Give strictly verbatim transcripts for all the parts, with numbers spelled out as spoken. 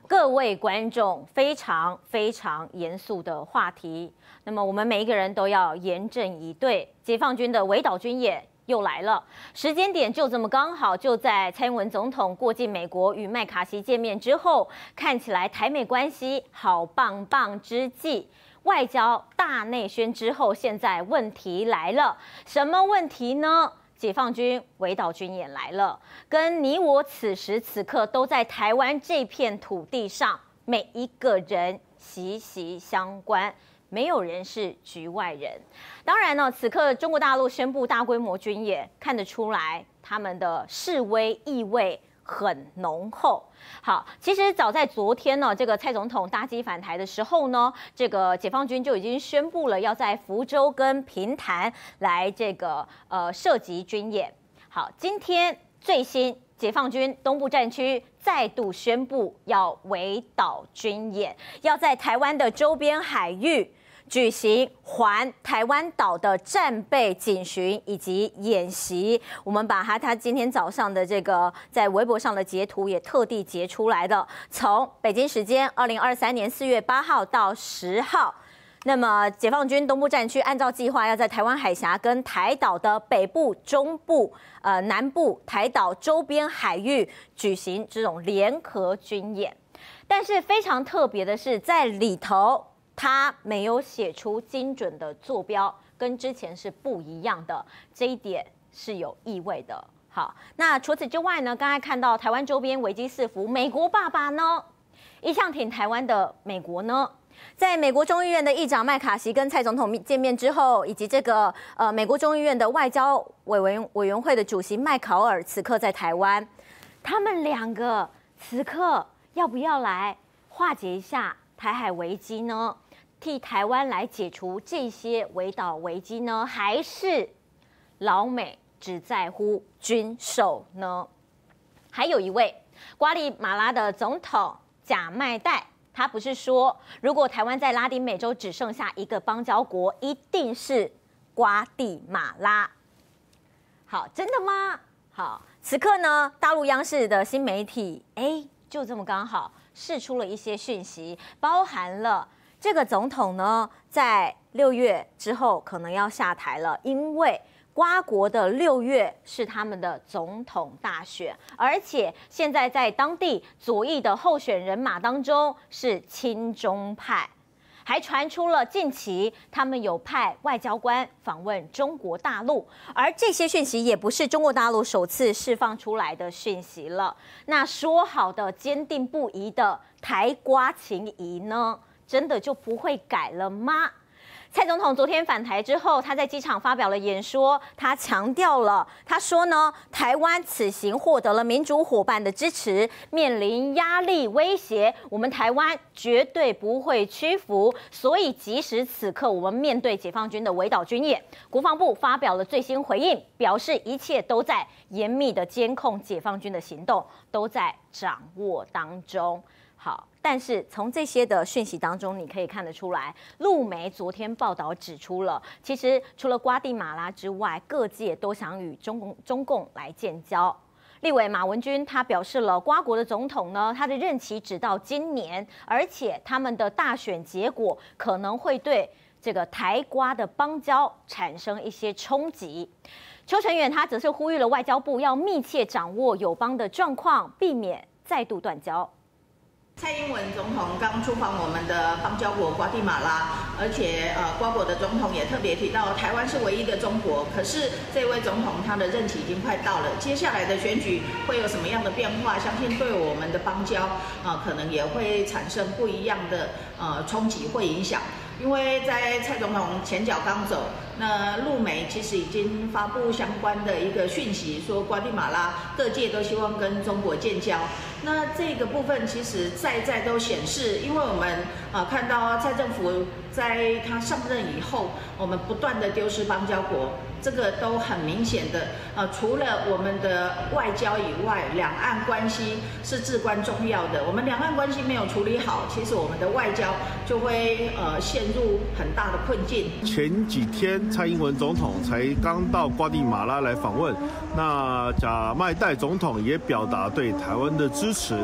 各位观众，非常非常严肃的话题。那么我们每一个人都要严阵以对。解放军的围岛军演又来了，时间点就这么刚好，就在蔡英文总统过境美国与麦卡锡见面之后，看起来台美关系好棒棒之际，外交大内宣之后，现在问题来了，什么问题呢？解放军围岛军演来了，跟你我此时此刻都在台湾这片土地上，每一个人息息相关，没有人是局外人。当然呢，此刻中国大陆宣布大规模军演，看得出来他们的示威意味很浓厚。好，其实早在昨天呢，这个蔡总统搭机返台的时候呢，这个解放军就已经宣布了要在福州跟平潭来这个呃射击军演。好，今天最新解放军东部战区再度宣布要围岛军演，要在台湾的周边海域举行环台湾岛的战备警巡以及演习，我们把他他今天早上的这个在微博上的截图也特地截出来的。从北京时间二零二三年四月八号到十号，那么解放军东部战区按照计划要在台湾海峡跟台岛的北部、中部、呃南部、台岛周边海域举行这种联合军演，但是非常特别的是，在里头，他没有写出精准的坐标，跟之前是不一样的，这一点是有意味的。好，那除此之外呢？刚才看到台湾周边危机四伏，美国爸爸呢，一向挺台湾的美国呢，在美国众议院的议长麦卡锡跟蔡总统见面之后，以及这个呃美国众议院的外交委员委员会的主席麦考尔此刻在台湾，他们两个此刻要不要来化解一下台海危机呢？替台湾来解除这些围岛危机呢，还是老美只在乎军售呢？还有一位瓜地马拉的总统贾迈代，他不是说如果台湾在拉丁美洲只剩下一个邦交国，一定是瓜地马拉。好，真的吗？好，此刻呢，大陆央视的新媒体，哎，就这么刚好释出了一些讯息，包含了这个总统呢，在六月之后可能要下台了，因为瓜国的六月是他们的总统大选，而且现在在当地左翼的候选人马当中是亲中派，还传出了近期他们有派外交官访问中国大陆，而这些讯息也不是中国大陆首次释放出来的讯息了。那说好的坚定不移的台瓜情谊呢？真的就不会改了吗？蔡总统昨天返台之后，他在机场发表了演说，他强调了，他说呢，台湾此行获得了民主伙伴的支持，面临压力威胁，我们台湾绝对不会屈服。所以，即使此刻我们面对解放军的围岛军演，国防部发表了最新回应，表示一切都在严密的监控解放军的行动，都在掌握当中。好，但是从这些的讯息当中，你可以看得出来，陆媒昨天报道指出了，其实除了瓜地马拉之外，各界都想与中共中共来建交。立委马文君他表示了，瓜国的总统呢，他的任期只到今年，而且他们的大选结果可能会对这个台瓜的邦交产生一些冲击。邱成远他则是呼吁了外交部要密切掌握友邦的状况，避免再度断交。 蔡英文总统刚出访我们的邦交国瓜地马拉，而且呃，瓜国的总统也特别提到台湾是唯一的中国。可是这位总统他的任期已经快到了，接下来的选举会有什么样的变化？相信对我们的邦交啊、呃，可能也会产生不一样的呃冲击，会影响。因为在蔡总统前脚刚走，那陆媒其实已经发布相关的一个讯息，说瓜地马拉各界都希望跟中国建交。那这个部分其实在在都显示，因为我们啊、呃、看到蔡政府在他上任以后，我们不断的丢失邦交国，这个都很明显的。呃，除了我们的外交以外，两岸关系是至关重要的。我们两岸关系没有处理好，其实我们的外交就会呃陷入很大的困境。 前几天蔡英文总统才刚到瓜地马拉来访问，那贾迈代总统也表达对台湾的支持。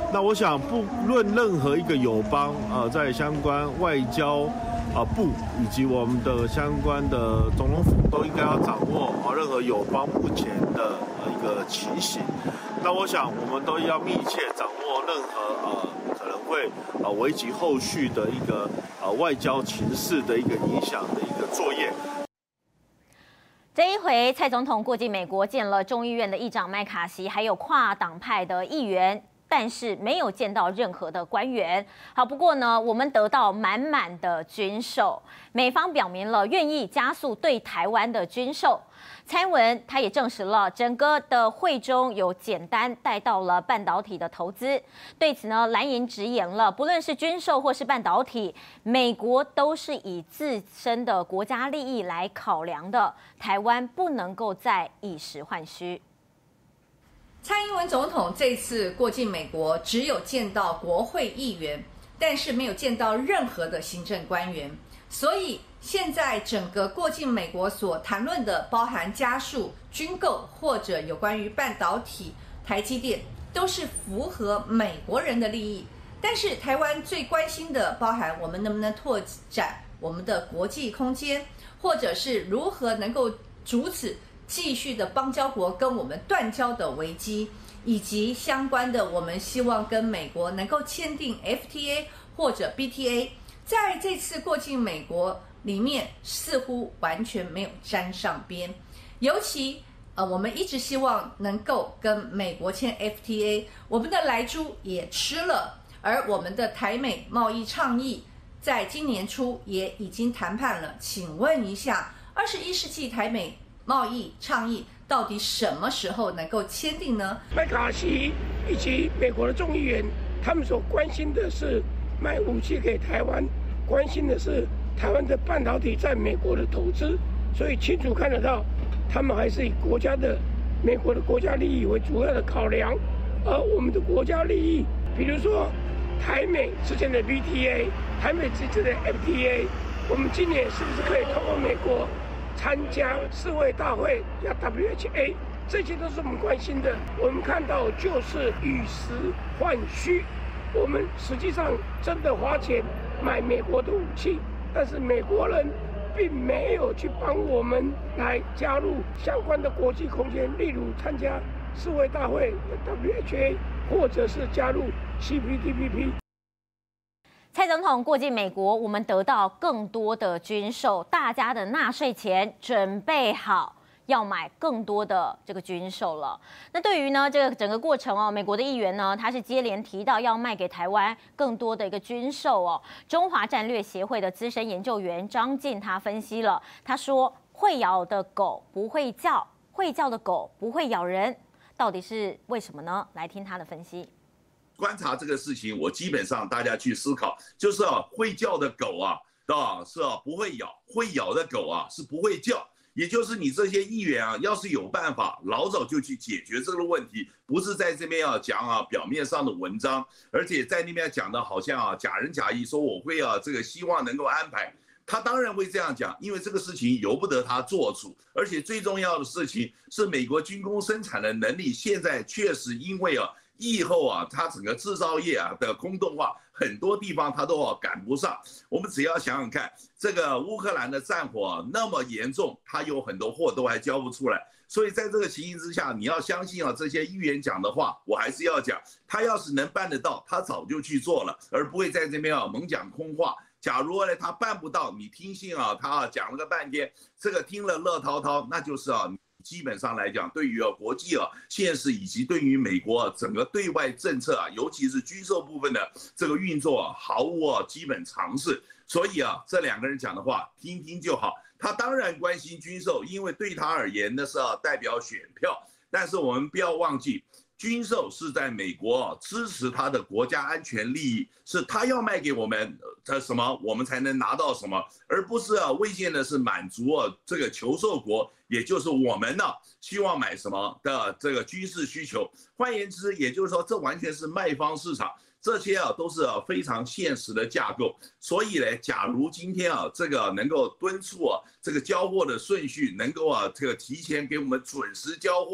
那我想，不论任何一个友邦啊、呃，在相关外交啊、呃、部以及我们的相关的总统府都应该要掌握啊任何友邦目前的一个情形。那我想，我们都要密切掌握任何呃可能会啊危及后续的一个呃外交情势的一个影响的一个作业。 这一回，蔡总统过境美国，见了众议院的议长麦卡锡，还有跨党派的议员，但是没有见到任何的官员。好，不过呢，我们得到满满的军售，美方表明了愿意加速对台湾的军售。蔡英文他也证实了，整个的会中有简单带到了半导体的投资。对此呢，蓝营直言了，不论是军售或是半导体，美国都是以自身的国家利益来考量的，台湾不能够再以实换虚。 蔡英文总统这次过境美国，只有见到国会议员，但是没有见到任何的行政官员。所以现在整个过境美国所谈论的，包含加速军购或者有关于半导体、台积电，都是符合美国人的利益。但是台湾最关心的，包含我们能不能拓展我们的国际空间，或者是如何能够阻止继续的邦交国跟我们断交的危机，以及相关的我们希望跟美国能够签订 F T A 或者 B T A， 在这次过境美国里面似乎完全没有沾上边。尤其呃，我们一直希望能够跟美国签 F T A， 我们的莱猪也吃了，而我们的台美贸易倡议在今年初也已经谈判了。请问一下，二十一世纪台美贸易倡议到底什么时候能够签订呢？ 麦卡锡以及美国的众议员，他们所关心的是卖武器给台湾，关心的是台湾的半导体在美国的投资，所以清楚看得到，他们还是以国家的美国的国家利益为主要的考量，而我们的国家利益，比如说台美之间的 B T A， 台美之间的 F T A， 我们今年是不是可以通过美国参加世卫大会，叫 W H A， 这些都是我们关心的。我们看到就是以实换虚，我们实际上真的花钱买美国的武器，但是美国人并没有去帮我们来加入相关的国际空间，例如参加世卫大会 W H A， 或者是加入 C P T P P。 蔡总统过境美国，我们得到更多的军售，大家的纳税钱准备好要买更多的这个军售了。那对于呢这个整个过程哦，美国的议员呢，他是接连提到要卖给台湾更多的一个军售哦。中华战略协会的资深研究员张进他分析了，他说会咬的狗不会叫，会叫的狗不会咬人，到底是为什么呢？来听他的分析。 观察这个事情，我基本上大家去思考，就是啊，会叫的狗啊，啊是啊不会咬，会咬的狗啊是不会叫。也就是你这些议员啊，要是有办法，老早就去解决这个问题，不是在这边要讲啊表面上的文章，而且在那边讲的好像啊假仁假义，说我会啊这个希望能够安排。他当然会这样讲，因为这个事情由不得他做主，而且最重要的事情是美国军工生产的能力现在确实因为啊。疫后啊，它整个制造业啊的空洞化，很多地方它都赶不上。我们只要想想看，这个乌克兰的战火那么严重，它有很多货都还交不出来。所以在这个情形之下，你要相信啊，这些议员讲的话，我还是要讲，他要是能办得到，他早就去做了，而不会在这边啊猛讲空话。假如呢他办不到，你听信啊他啊讲了个半天，这个听了乐滔滔，那就是啊。基本上来讲，对于啊国际啊现实以及对于美国啊整个对外政策啊，尤其是军售部分的这个运作啊，毫无啊基本常识。所以啊，这两个人讲的话听听就好。他当然关心军售，因为对他而言那是啊代表选票。但是我们不要忘记，军售是在美国啊支持他的国家安全利益，是他要卖给我们他什么，我们才能拿到什么，而不是啊为见的是满足啊这个求售国。也就是我们呢，希望买什么的这个军事需求。换言之，也就是说，这完全是卖方市场，这些啊都是啊非常现实的架构。所以呢，假如今天啊这个能够敦促啊这个交货的顺序能够啊这个提前给我们准时交货，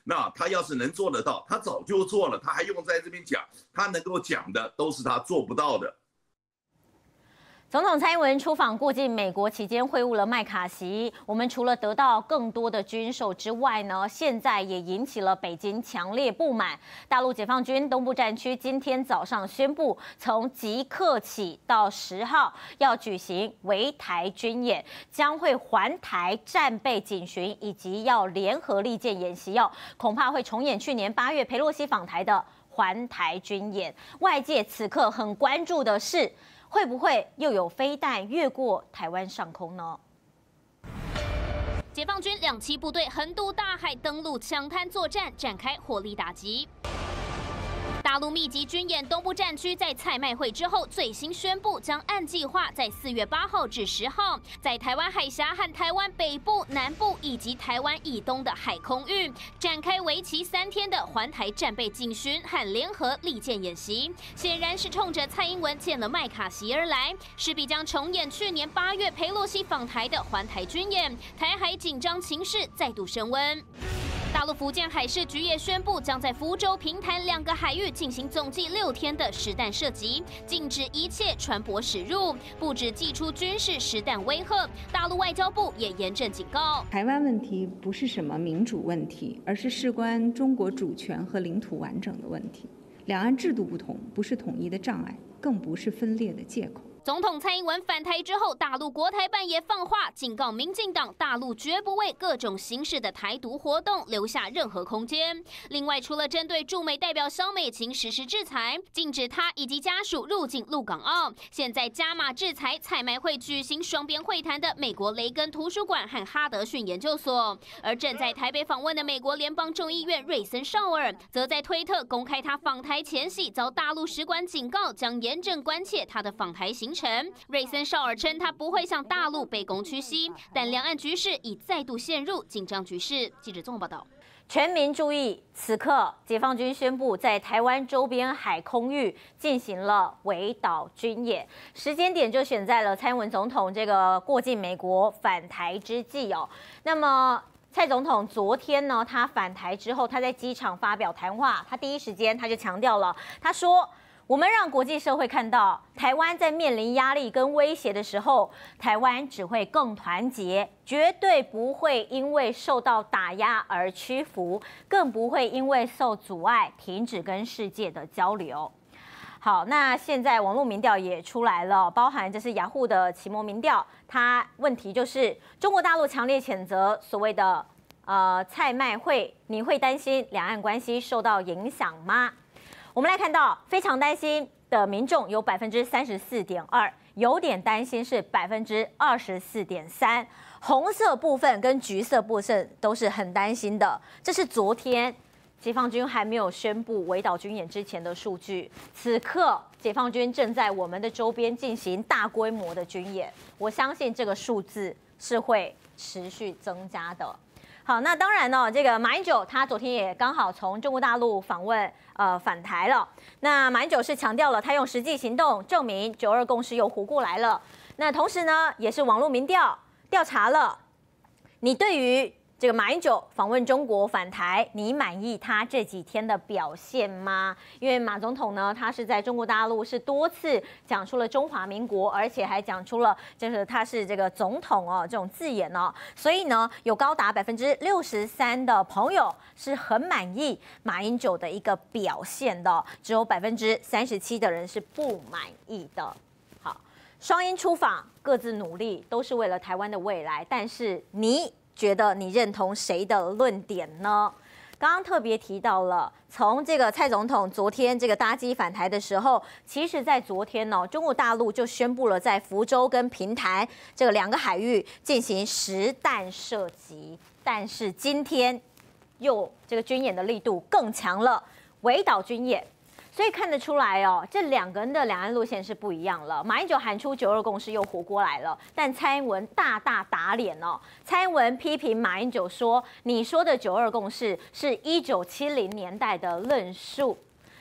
那他要是能做得到，他早就做了，他还用在这边讲？他能够讲的都是他做不到的。 总统蔡英文出访过境美国期间会晤了麦卡锡，我们除了得到更多的军售之外呢，现在也引起了北京强烈不满。大陆解放军东部战区今天早上宣布，从即刻起到十号要举行围台军演，将会环台战备警巡，以及要联合利剑演习，要恐怕会重演去年八月裴洛西访台的环台军演。外界此刻很关注的是，会不会又有飞弹越过台湾上空呢？ 解放军两栖部队横渡大海，登陆抢滩作战，展开火力打击。大陆密集军演东部战区在蔡麦会之后，最新宣布将按计划在四月八号至十号，在台湾海峡和台湾北部、南部以及台湾以东的海空域展开为期三天的环台战备警巡和联合利剑演习。显然是冲着蔡英文见了麦卡锡而来，势必将重演去年八月裴洛西访台的环台军演，台海紧张情势再度升温。大陆福建海事局也宣布，将在福州、平潭两个海域进行总计六天的实弹射击，禁止一切船舶驶入，不止祭出军事实弹威吓，大陆外交部也严正警告： 台湾问题不是什么民主问题，而是事关中国主权和领土完整的问题。两岸制度不同，不是统一的障碍，更不是分裂的借口。 总统蔡英文返台之后，大陆国台办也放话，警告民进党，大陆绝不为各种形式的台独活动留下任何空间。另外，除了针对驻美代表萧美琴实施制裁，禁止他以及家属入境陆港澳，现在加码制裁蔡麦会举行双边会谈的美国雷根图书馆和哈德逊研究所。而正在台北访问的美国联邦众议院瑞森绍尔，则在推特公开他访台前夕遭大陆使馆警告，将严正关切他的访台行。瑞森绍尔称，他不会向大陆卑躬屈膝，但两岸局势已再度陷入紧张局势。记者综合报道。 全民注意！此刻，解放军宣布在台湾周边海空域进行了围岛军演，时间点就选在了蔡英文总统这个过境美国返台之际哦。那么，蔡总统昨天呢，他返台之后，他在机场发表谈话，他第一时间他就强调了，他说：我们让国际社会看到，台湾在面临压力跟威胁的时候，台湾只会更团结，绝对不会因为受到打压而屈服，更不会因为受阻碍停止跟世界的交流。好，那现在网络民调也出来了，包含这是雅虎的奇摩民调，它问题就是中国大陆强烈谴责所谓的呃蔡麦会，你会担心两岸关系受到影响吗？我们来看到，非常担心的民众有百分之三十四点二，有点担心是百分之二十四点三，红色部分跟橘色部分都是很担心的。这是昨天解放军还没有宣布围岛军演之前的数据。此刻，解放军正在我们的周边进行大规模的军演，我相信这个数字是会持续增加的。好，那当然呢，这个马英九他昨天也刚好从中国大陆访问，呃，返台了。那马英九是强调了，他用实际行动证明九二共识又活过来了。那同时呢，也是网络民调调查了，你对于这个马英九访问中国返台，你满意他这几天的表现吗？因为马总统呢，他是在中国大陆是多次讲出了中华民国，而且还讲出了就是他是这个总统哦这种字眼哦，所以呢，有高达百分之六十三的朋友是很满意马英九的一个表现的，只有百分之三十七的人是不满意的。好，双英出访，各自努力，都是为了台湾的未来，但是你觉得你认同谁的论点呢？刚刚特别提到了，从这个蔡总统昨天这个搭机返台的时候，其实在昨天呢、哦，中国大陆就宣布了在福州跟平潭这个两个海域进行实弹射击，但是今天又这个军演的力度更强了，围岛军演。所以看得出来哦，这两个人的两岸路线是不一样了。马英九喊出九二共识又活过来了，但蔡英文大大打脸哦。蔡英文批评马英九说：“你说的九二共识是一九七零年代的论述。”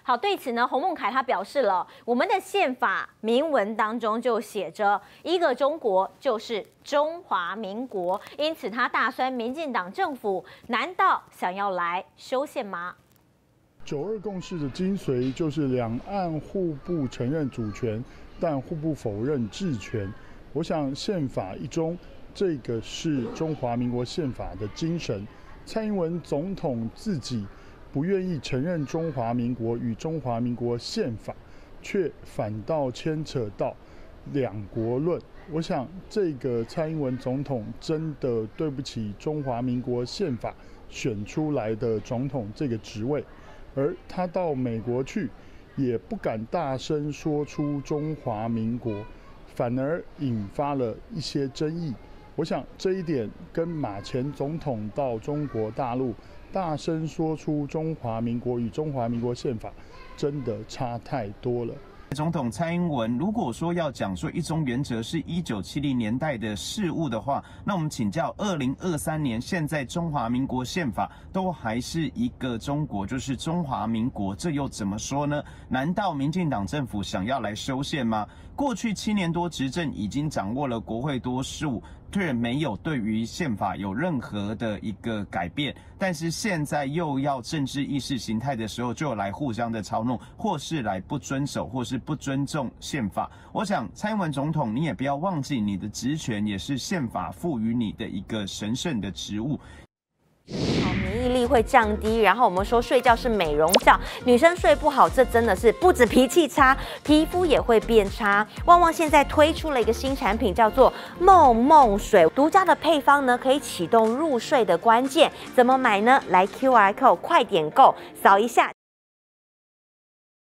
好，对此呢，洪孟凯他表示了，我们的宪法明文当中就写着一个中国就是中华民国，因此他大酸民进党政府，难道想要来修宪吗？ 九二共识的精髓就是两岸互不承认主权，但互不否认治权。我想宪法一中，这个是中华民国宪法的精神。蔡英文总统自己不愿意承认中华民国与中华民国宪法，却反倒牵扯到两国论。我想这个蔡英文总统真的对不起中华民国宪法选出来的总统这个职位，而他到美国去也不敢大声说出中华民国，反而引发了一些争议。我想这一点跟马前总统到中国大陆大声说出中华民国与中华民国宪法真的差太多了。 总统蔡英文如果说要讲说一中原则是一九七零年代的事物的话，那我们请教二零二三年现在中华民国宪法都还是一个中国，就是中华民国，这又怎么说呢？难道民进党政府想要来修宪吗？过去七年多执政已经掌握了国会多数，却没有对于宪法有任何的一个改变，但是现在又要政治意识形态的时候，就来互相的操弄，或是来不遵守，或是不尊重宪法。我想蔡英文总统，你也不要忘记，你的职权也是宪法赋予你的一个神圣的职务。 好，免疫力会降低，然后我们说睡觉是美容觉，女生睡不好，这真的是不止脾气差，皮肤也会变差。旺旺现在推出了一个新产品，叫做梦梦水，独家的配方呢，可以启动入睡的关键。怎么买呢？来 Q R code 快点购，扫一下。